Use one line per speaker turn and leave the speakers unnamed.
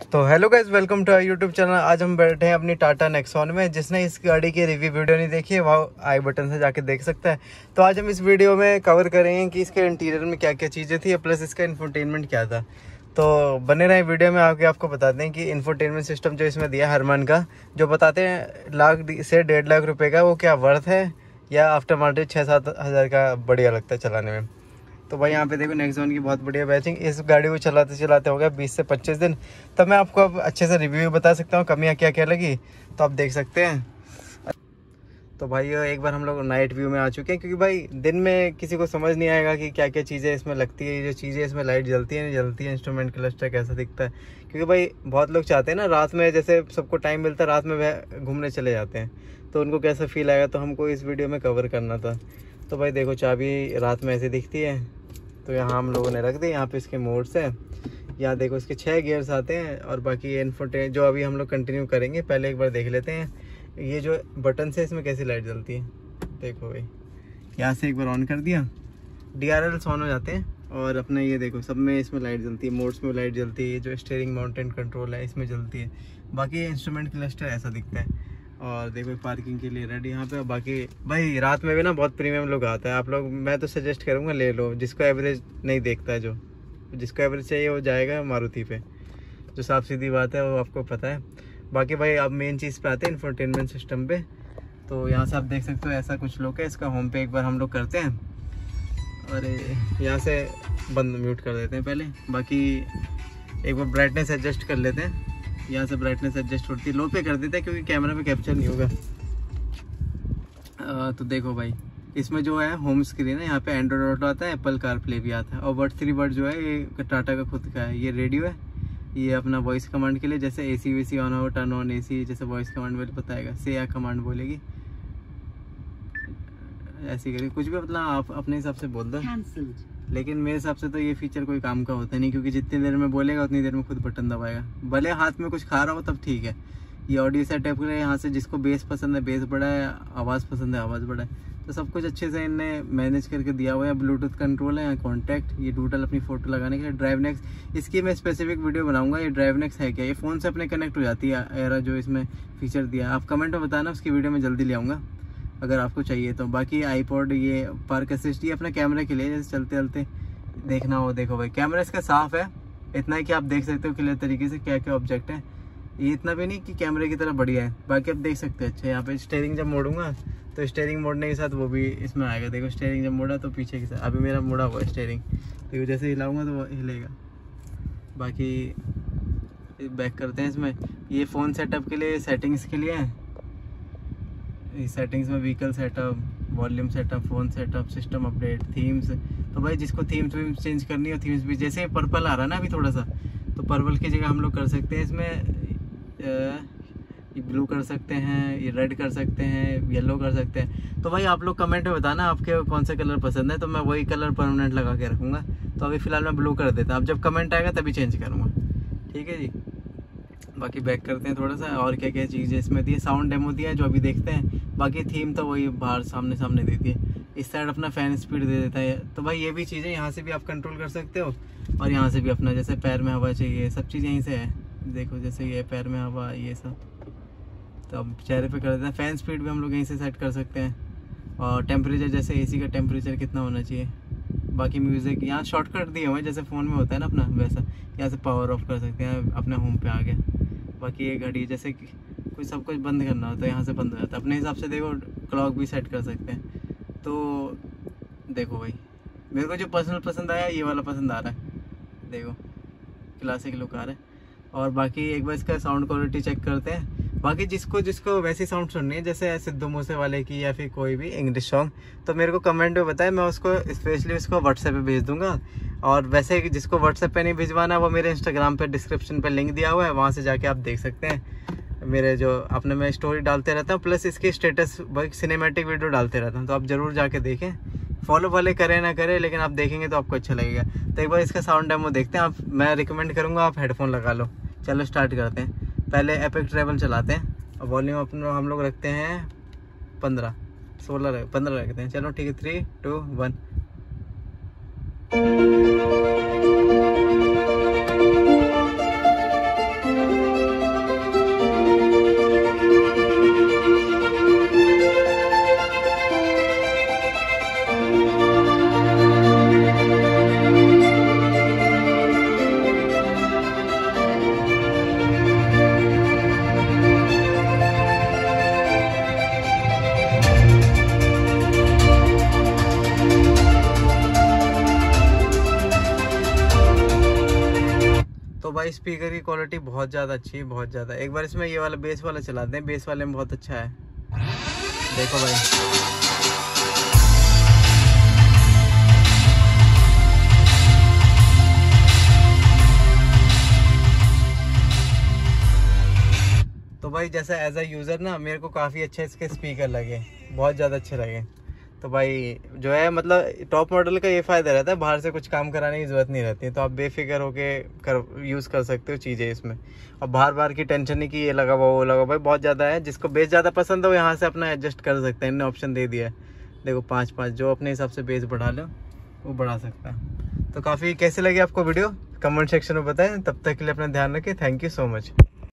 तो hello guys, welcome to our YouTube channel. आज हम बैठे हैं अपनी टाटा नेक्सॉन में। जिसने इस गाड़ी की रिव्यू वीडियो नहीं देखी है वो आई बटन से जाके देख सकता है। तो आज हम इस वीडियो में कवर करेंगे कि इसके इंटीरियर में क्या क्या चीज़ें थी प्लस इसका इंफोटेनमेंट क्या था। तो बने रहे वीडियो में। आगे आपको बताते हैं कि इंफोटेनमेंट सिस्टम जो इसमें दिया हरमन का, जो बताते हैं लाख से 1.5 लाख रुपये का, वो क्या वर्थ है या आफ्टर मार्केट 6-7 हज़ार का बढ़िया लगता है चलाने में। तो भाई यहाँ पे देखो नेक्सॉन की बहुत बढ़िया बैचिंग। इस गाड़ी को चलाते चलाते हो गया 20 से 25 दिन। तब मैं आपको अब अच्छे से रिव्यू बता सकता हूँ कमियाँ क्या क्या लगी, तो आप देख सकते हैं। तो भाई एक बार हम लोग नाइट व्यू में आ चुके हैं, क्योंकि भाई दिन में किसी को समझ नहीं आएगा कि क्या क्या चीज़ें इसमें लगती है। जो चीज़ें इसमें लाइट जलती है नहीं जलती है, इंस्ट्रूमेंट क्लस्टर कैसा दिखता है। क्योंकि भाई बहुत लोग चाहते हैं ना रात में, जैसे सबको टाइम मिलता है रात में वह घूमने चले जाते हैं, तो उनको कैसा फील आएगा, तो हमको इस वीडियो में कवर करना था। तो भाई देखो चाबी रात में ऐसे दिखती है, तो यहाँ हम लोगों ने रख दी। यहाँ पे इसके मोड्स हैं, यहाँ देखो इसके 6 गियर्स आते हैं। और बाकी इनफोटेन जो अभी हम लोग कंटिन्यू करेंगे, पहले एक बार देख लेते हैं ये जो बटन से इसमें कैसी लाइट जलती है। देखो भाई यहाँ से एक बार ऑन कर दिया, DRLs ऑन हो जाते हैं। और अपने ये देखो सब में इसमें लाइट जलती है, मोड्स में लाइट जलती है। जो स्टीयरिंग माउंटेन कंट्रोल है इसमें जलती है। बाकी इंस्ट्रूमेंट क्लस्टर ऐसा दिखता है। और देखो पार्किंग के लिए रेडी यहाँ पे। बाकी भाई रात में भी ना बहुत प्रीमियम लोग आता है। आप लोग, मैं तो सजेस्ट करूँगा ले लो, जिसको एवरेज नहीं देखता है, जिसको एवरेज चाहिए वो जाएगा मारुति पे, जो साफ सीधी बात है, वो आपको पता है। बाकी भाई अब मेन चीज़ पे आते हैं, इंफोटेनमेंट सिस्टम पे। तो यहाँ से आप देख सकते हो ऐसा कुछ लोग है। इसका होम पे एक बार हम लोग करते हैं, और यहाँ से बंद म्यूट कर देते हैं पहले। बाकी एक बार ब्राइटनेस एडजस्ट कर लेते हैं। यहाँ से ब्राइटनेस एडजस्ट होती है, लो पे कर देते हैं क्योंकि कैमरा में कैप्चर नहीं होगा। तो देखो भाई इसमें जो है होम स्क्रीन है, यहाँ पे एंड्रॉइड ऑटो आता है, एप्पल कारप्ले भी आता है। और बट 3 बट जो है ये टाटा का खुद का है। ये रेडियो है, ये अपना वॉइस कमांड के लिए, जैसे AC वेसी ऑन हो, टर्न ऑन AC, जैसे वॉइस कमांड में बताएगा, से या कमांड बोलेगी ऐसी करिए, कुछ भी मतलब आप अपने हिसाब से बोल दो। लेकिन मेरे हिसाब से तो ये फीचर कोई काम का होता नहीं, क्योंकि जितनी देर में बोलेगा उतनी देर में खुद बटन दबाएगा। भले हाथ में कुछ खा रहा हो तब ठीक है। ये ऑडियो सेटअप के लिए यहाँ से जिसको बेस पसंद है बेस बढ़ाए, आवाज़ पसंद है आवाज़ बढ़ाए, तो सब कुछ अच्छे से इनने मैनेज करके दिया हुआ है। ब्लूटूथ कंट्रोल है, यहाँ कॉन्टैक्ट, ये डूडल अपनी फ़ोटो लगाने के लिए। ड्राइव नेक्स, इसकी मैं स्पेसिफिक वीडियो बनाऊंगा। ये ड्राइव नेक्स है क्या, ये फ़ोन से अपने कनेक्ट हो जाती है एरा जो इसमें फीचर दिया है। आप कमेंट में बताना, उसकी वीडियो में जल्दी ले आऊँगा अगर आपको चाहिए तो। बाकी आईपॉड, ये पार्क असिस्ट, ये अपने कैमरे के लिए, जैसे चलते चलते देखना हो। देखो भाई कैमरा इसका साफ है, इतना ही कि आप देख सकते हो क्लियर तरीके से क्या क्या ऑब्जेक्ट है। ये इतना भी नहीं कि कैमरे की तरह बढ़िया है, बाकी आप देख सकते हैं। अच्छा यहाँ पे स्टीयरिंग जब मोड़ूंगा तो स्टीयरिंग मोड़ने के साथ वो भी इसमें आएगा। देखो स्टीयरिंग जब मोड़ा तो पीछे के साथ, अभी मेरा मोड़ा हुआ है स्टीयरिंग, देखो जैसे हिलाऊंगा तो वो हिलेगा। बाकी बैक करते हैं इसमें। ये फ़ोन सेटअप के लिए, सेटिंग्स के लिए है। सेटिंग्स में vehicle setup, volume setup, phone setup, system update, themes. तो भाई जिसको थीम्स वीम्स चेंज करनी हो, थीम्स भी, जैसे पर्पल आ रहा है ना अभी थोड़ा सा, तो पर्पल की जगह हम लोग कर सकते हैं इसमें ये ब्लू कर सकते हैं, ये रेड कर सकते हैं, येलो कर सकते हैं। तो भाई आप लोग कमेंट में बताना आपके कौन सा कलर पसंद है, तो मैं वही कलर परमानेंट लगा के रखूँगा। तो अभी फ़िलहाल मैं ब्लू कर देता हूँ, अब जब कमेंट आएगा तभी चेंज करूँगा, ठीक है जी। बाकी बैक करते हैं थोड़ा सा, और क्या क्या चीज़ें इसमें दी है। साउंड डेमो दिया है जो अभी देखते हैं। बाकी थीम तो वही बाहर सामने सामने देती है। इस साइड अपना फ़ैन स्पीड दे देता है। तो भाई ये भी चीज़ें यहाँ से भी आप कंट्रोल कर सकते हो, और यहाँ से भी अपना, जैसे पैर में हवा चाहिए, सब चीज़ यहीं से है। देखो जैसे ये पैर में हवा, ये सब तो अब चेहरे पे कर देते हैं। फ़ैन स्पीड भी हम लोग यहीं से सेट कर सकते हैं। और टेम्परेचर, जैसे AC का टेम्परेचर कितना होना चाहिए। बाकी म्यूज़िक यहाँ शॉर्टकट दिए हुए हैं, जैसे फ़ोन में होता है ना अपना, वैसा यहाँ से पावर ऑफ कर सकते हैं, अपने होम पे आ गए। बाकी ये घड़ी, जैसे कुछ सब कुछ बंद करना होता है यहाँ से बंद हो जाता है अपने हिसाब से। देखो क्लॉक भी सेट कर सकते हैं। तो देखो भाई मेरे को जो पर्सनल पसंद आया, ये वाला पसंद आ रहा है। देखो क्लासिक लुक आ रहा है। और बाकी एक बार इसका साउंड क्वालिटी चेक करते हैं। बाकी जिसको वैसी साउंड सुननी है, जैसे सिद्धू मूसे वाले की या फिर कोई भी इंग्लिश सॉन्ग, तो मेरे को कमेंट में बताए, मैं उसको स्पेशली उसको व्हाट्सएप पे भेज दूंगा। और वैसे जिसको व्हाट्सएप पे नहीं भिजवाना, वो मेरे इंस्टाग्राम पे डिस्क्रिप्शन पे लिंक दिया हुआ है, वहाँ से जाके आप देख सकते हैं। मेरे जो अपने मैं स्टोरी डालते रहता हूँ, प्लस इसकी स्टेटस सिनेमैटिक वीडियो डालते रहता हूँ, तो आप ज़रूर जाके देखें। फॉलो भले करें ना करें, लेकिन आप देखेंगे तो आपको अच्छा लगेगा। तो एक बार इसका साउंड डेमो देखते हैं। आप, मैं रिकमेंड करूँगा आप हेडफोन लगा लो। चलो स्टार्ट करते हैं। पहले एपेक्स ट्रैवल चलाते हैं, और वॉल्यूम अपना हम लोग रखते हैं 15 रखते हैं। चलो ठीक है, 3, 2, 1। भाई स्पीकर की क्वालिटी बहुत ज़्यादा अच्छी है, बहुत ज़्यादा। एक बार इसमें ये वाला बेस वाला चलाते हैं, बेस वाले में बहुत अच्छा है। देखो भाई, तो भाई जैसा एज अ यूज़र ना मेरे को काफ़ी अच्छे इसके स्पीकर लगे, बहुत ज़्यादा अच्छे लगे। तो भाई जो है मतलब टॉप मॉडल का ये फ़ायदा रहता है, बाहर से कुछ काम कराने की ज़रूरत नहीं रहती, तो आप बेफिक्र होके यूज़ कर सकते हो चीज़ें इसमें। और बार बार की टेंशन नहीं कि ये लगा हुआ वो लगा, भाई बहुत ज़्यादा है। जिसको बेस ज़्यादा पसंद है वो यहाँ से अपना एडजस्ट कर सकते हैं, इनने ऑप्शन दे दिया है। देखो 5-5 जो अपने हिसाब से बेस बढ़ा लो वो बढ़ा सकता है। तो काफ़ी कैसे लगे आपको वीडियो, कमेंट सेक्शन में बताएं। तब तक के लिए अपना ध्यान रखें। Thank you so much.